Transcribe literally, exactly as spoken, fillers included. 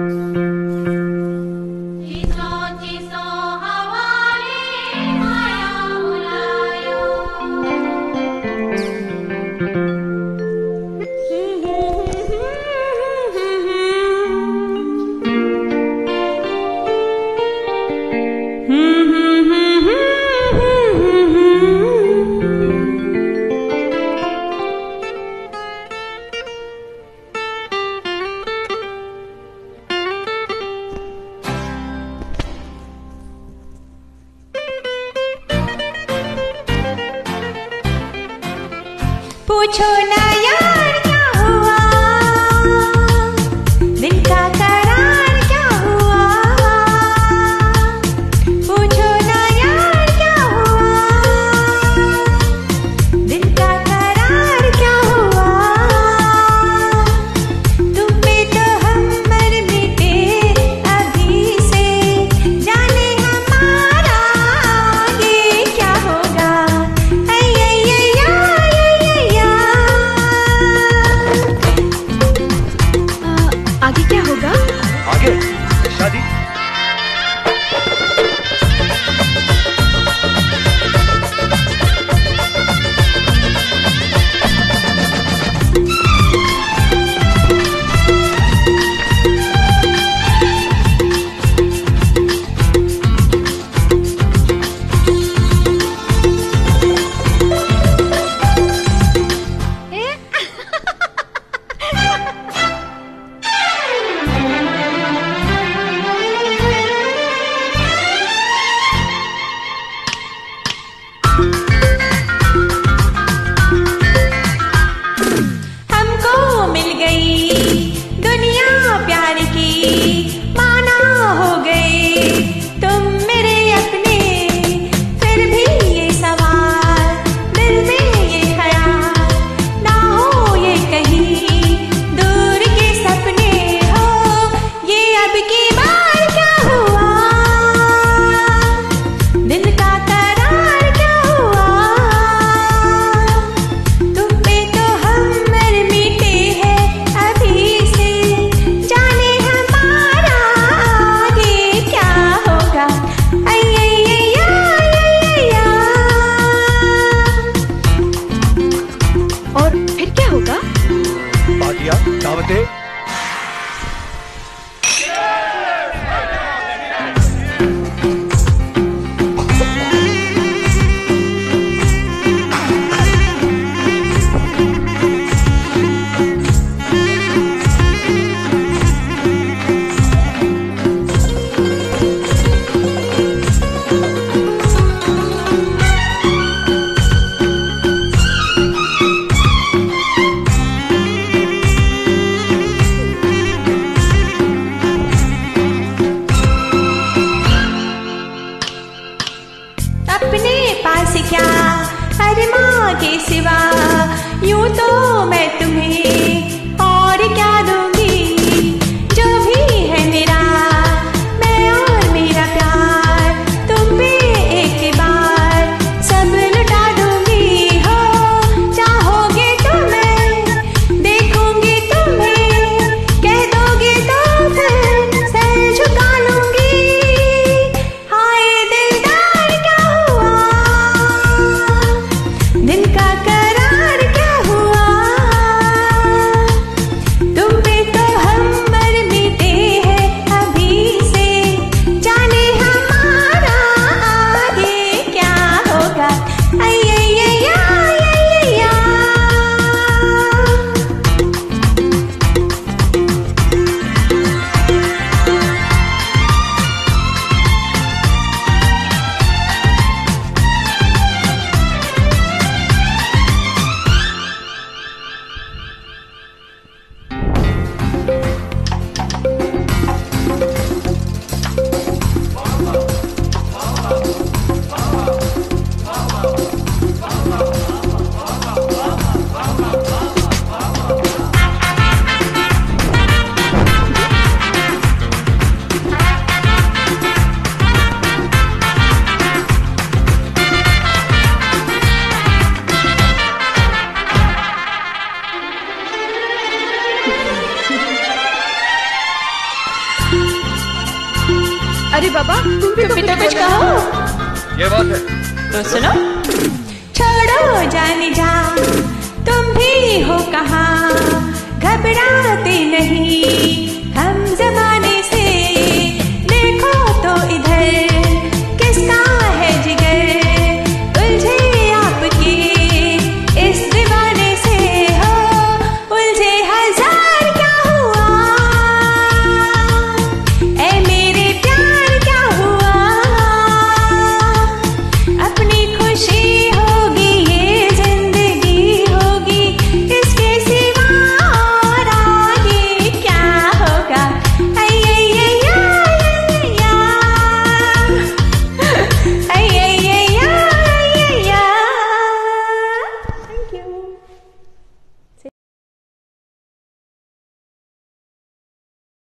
पूछो ना यार क्या हुआ, दिल का करार क्या हुआ। पूछो ना यार क्या हुआ, दिल का करार क्या हुआ। तुम पे तो हम मर मिटे अभी से, जाने हमारा आगे क्या होगा। ऐ ऐ ऐ आगे क्या होगा? आगे शादी। अरे बाबा तुम भी तुम भी तो कुछ कहो। ये बात है तो सुनो, छोड़ो जाने जा, तुम भी हो कहाँ, घबराते नहीं हम जमा